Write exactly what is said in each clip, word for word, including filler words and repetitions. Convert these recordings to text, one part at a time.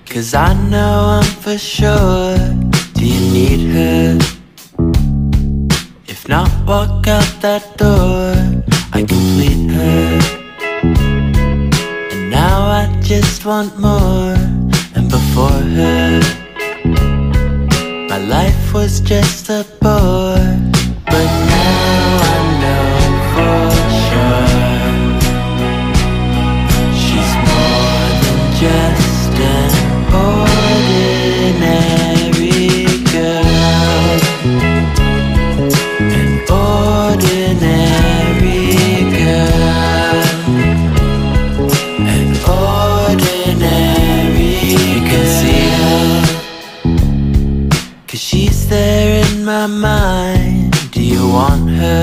'Cause I know I'm for sure. Do you need her? If not, walk out that door. I complete her. And now I just want more. And before her, my life was just a bore. But now I know for sure she's more than just an ordinary girl. An ordinary girl. An ordinary girl. You can see her, 'cause she's there in my mind. Do you want her?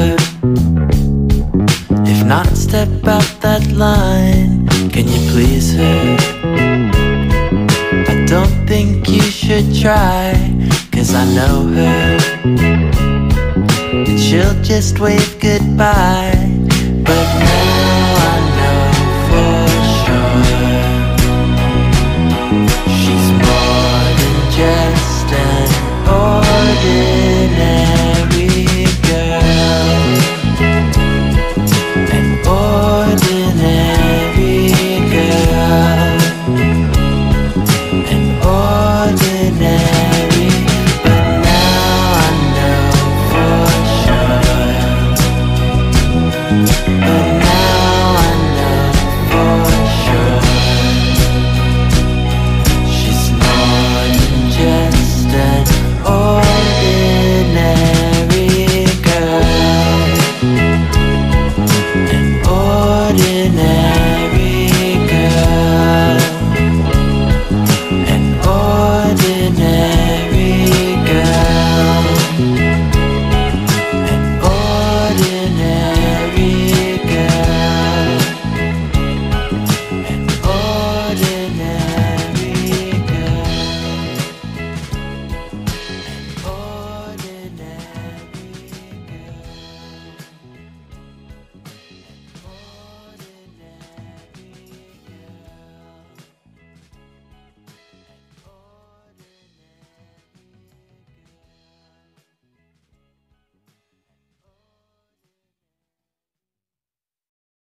If not, step out that line. Can you please her? I don't think you should try, 'cause I know her, and she'll just wave goodbye.